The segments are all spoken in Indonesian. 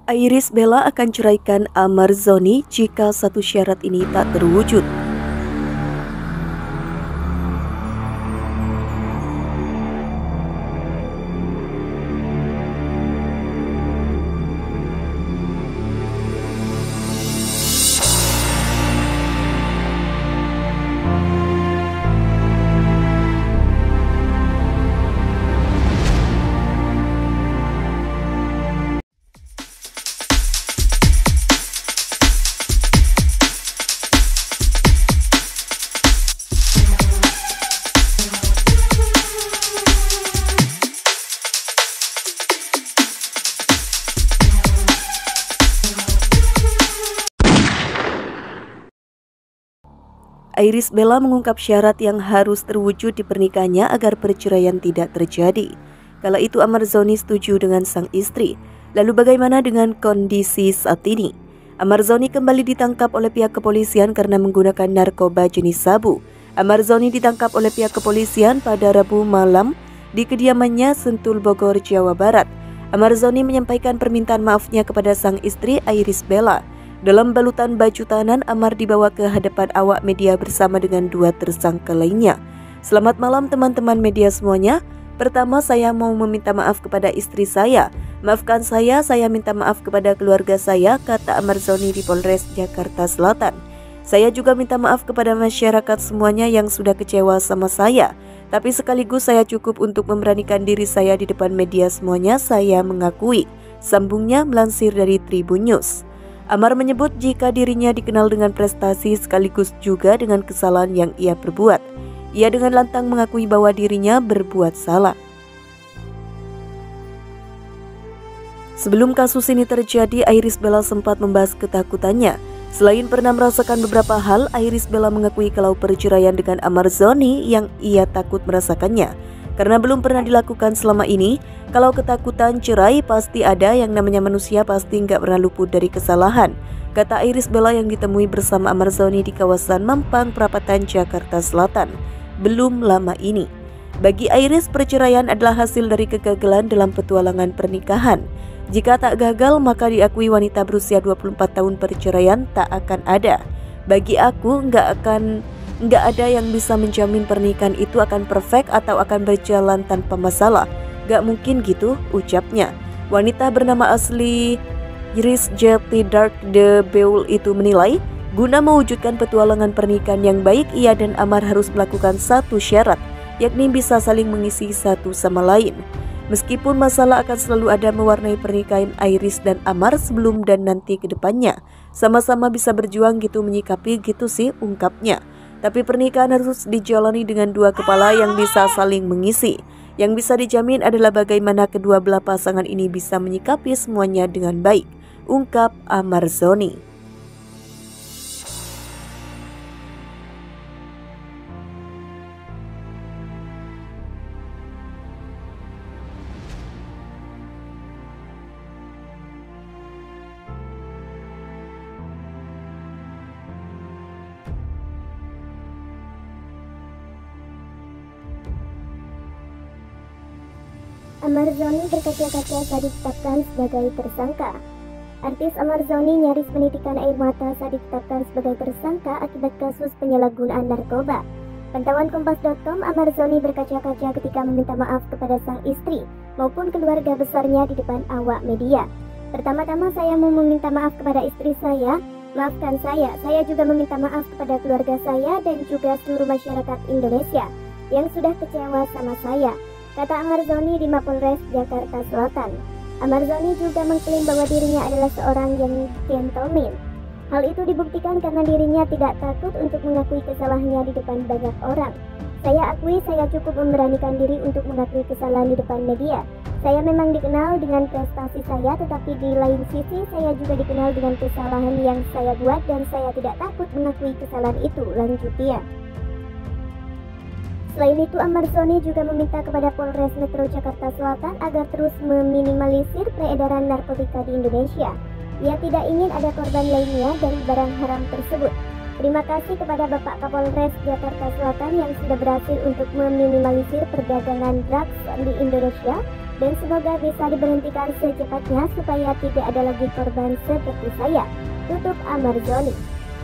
Irish Bella akan ceraikan Amar Zoni jika satu syarat ini tak terwujud. Irish Bella mengungkap syarat yang harus terwujud di pernikahannya agar perceraian tidak terjadi. Kala itu Amar Zoni setuju dengan sang istri. Lalu bagaimana dengan kondisi saat ini? Amar Zoni kembali ditangkap oleh pihak kepolisian karena menggunakan narkoba jenis sabu. Amar Zoni ditangkap oleh pihak kepolisian pada Rabu malam di kediamannya Sentul, Bogor, Jawa Barat. Amar Zoni menyampaikan permintaan maafnya kepada sang istri Irish Bella. Dalam balutan baju tahanan, Amar dibawa ke hadapan awak media bersama dengan dua tersangka lainnya. Selamat malam teman-teman media semuanya. Pertama, saya mau meminta maaf kepada istri saya. Maafkan saya minta maaf kepada keluarga saya, kata Amar Zoni di Polres Jakarta Selatan. Saya juga minta maaf kepada masyarakat semuanya yang sudah kecewa sama saya. Tapi sekaligus saya cukup untuk memberanikan diri saya di depan media semuanya, saya mengakui. Sambungnya melansir dari Tribun News. Amar menyebut jika dirinya dikenal dengan prestasi sekaligus juga dengan kesalahan yang ia perbuat. Ia dengan lantang mengakui bahwa dirinya berbuat salah. Sebelum kasus ini terjadi, Irish Bella sempat membahas ketakutannya. Selain pernah merasakan beberapa hal, Irish Bella mengakui kalau perceraian dengan Amar Zoni yang ia takut merasakannya. Karena belum pernah dilakukan selama ini, kalau ketakutan cerai pasti ada, yang namanya manusia pasti nggak pernah luput dari kesalahan, kata Irish Bella yang ditemui bersama Amar Zoni di kawasan Mampang, Perapatan, Jakarta Selatan belum lama ini. Bagi Irish, perceraian adalah hasil dari kegagalan dalam petualangan pernikahan. Jika tak gagal, maka diakui wanita berusia 24 tahun perceraian tak akan ada. Bagi aku, nggak ada yang bisa menjamin pernikahan itu akan perfect atau akan berjalan tanpa masalah. Gak mungkin gitu, ucapnya. Wanita bernama asli Iris Jeti Dark de Beul itu menilai, guna mewujudkan petualangan pernikahan yang baik, ia dan Amar harus melakukan satu syarat, yakni bisa saling mengisi satu sama lain. Meskipun masalah akan selalu ada mewarnai pernikahan Irish dan Amar sebelum dan nanti ke depannya, sama-sama bisa berjuang gitu menyikapi gitu sih, ungkapnya. Tapi pernikahan harus dijalani dengan dua kepala yang bisa saling mengisi. Yang bisa dijamin adalah bagaimana kedua belah pasangan ini bisa menyikapi semuanya dengan baik, ungkap Amar Zoni. Amar Zoni berkaca-kaca saat ditetapkan sebagai tersangka. Artis Amar Zoni nyaris menitikan air mata saat ditetapkan sebagai tersangka akibat kasus penyalahgunaan narkoba. Pantauan Kompas.com, Amar Zoni berkaca-kaca ketika meminta maaf kepada sang istri maupun keluarga besarnya di depan awak media. Pertama-tama saya mau meminta maaf kepada istri saya. Maafkan saya juga meminta maaf kepada keluarga saya dan juga seluruh masyarakat Indonesia yang sudah kecewa sama saya, kata Amar Zoni di Mapolres Jakarta Selatan. Amar Zoni juga mengklaim bahwa dirinya adalah seorang yang gentleman. Hal itu dibuktikan karena dirinya tidak takut untuk mengakui kesalahannya di depan banyak orang. Saya akui saya cukup memberanikan diri untuk mengakui kesalahan di depan media. Saya memang dikenal dengan prestasi saya, tetapi di lain sisi saya juga dikenal dengan kesalahan yang saya buat dan saya tidak takut mengakui kesalahan itu, lanjut dia. Selain itu, Amar Zoni juga meminta kepada Polres Metro Jakarta Selatan agar terus meminimalisir peredaran narkotika di Indonesia. Ia tidak ingin ada korban lainnya dari barang haram tersebut. Terima kasih kepada Bapak Kapolres Jakarta Selatan yang sudah berhasil untuk meminimalisir perdagangan drugs di Indonesia. dan semoga bisa diberhentikan secepatnya supaya tidak ada lagi korban seperti saya, tutup Amarzoni.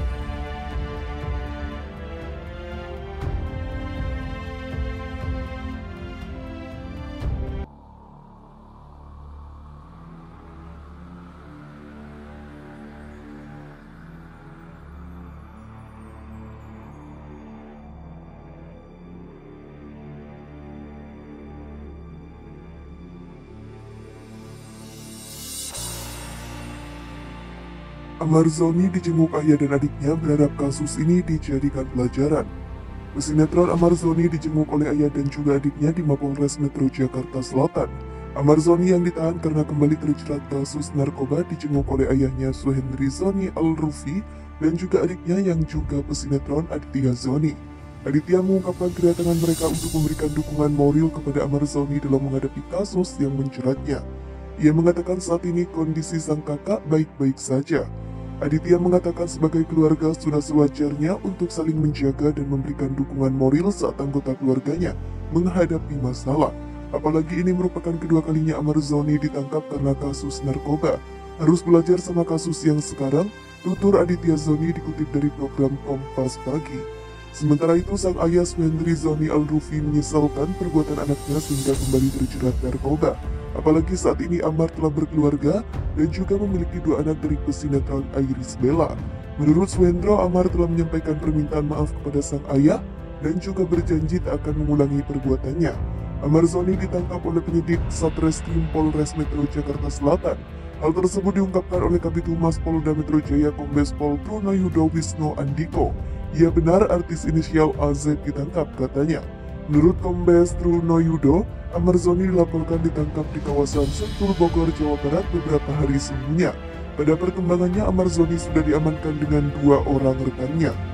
Amarzoni dijenguk ayah dan adiknya berharap kasus ini dijadikan pelajaran. Pesinetron Amarzoni dijenguk oleh ayah dan juga adiknya di Mapolres Metro Jakarta Selatan. Amarzoni yang ditahan karena kembali terjerat kasus narkoba dijenguk oleh ayahnya Suhendri Zoni Al-Rufi dan juga adiknya yang juga pesinetron Aditya Zoni. Aditya mengungkapkan kedatangan mereka untuk memberikan dukungan moral kepada Amarzoni dalam menghadapi kasus yang menjeratnya. Ia mengatakan saat ini kondisi sang kakak baik-baik saja. Aditya mengatakan sebagai keluarga sudah sewajarnya untuk saling menjaga dan memberikan dukungan moral saat anggota keluarganya menghadapi masalah. Apalagi ini merupakan kedua kalinya Amarzoni ditangkap karena kasus narkoba. Harus belajar sama kasus yang sekarang, tutur Aditya Zoni dikutip dari program Kompas Pagi. Sementara itu, sang ayah Suhendri Zoni Al-Rufi menyesalkan perbuatan anaknya sehingga kembali terjerat narkoba. Apalagi saat ini Amar telah berkeluarga dan juga memiliki dua anak dari pesinetron Iris Bella. Menurut Suhendro, Amar telah menyampaikan permintaan maaf kepada sang ayah dan juga berjanji tak akan mengulangi perbuatannya. Amarzoni ditangkap oleh penyidik Satreskrim Polres Metro Jakarta Selatan. Hal tersebut diungkapkan oleh Kabid Humas Polda Metro Jaya Kombes Pol Trunoyudo Wisno Andiko. Ia benar artis inisial AZ ditangkap, katanya. Menurut Kombes Trunoyudo, Amarzoni dilaporkan ditangkap di kawasan Sentul Bogor, Jawa Barat beberapa hari sebelumnya. Pada perkembangannya, Amarzoni sudah diamankan dengan dua orang rekannya.